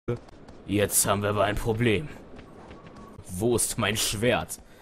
Jetzt haben wir aber ein Problem. Wo ist mein Schwert?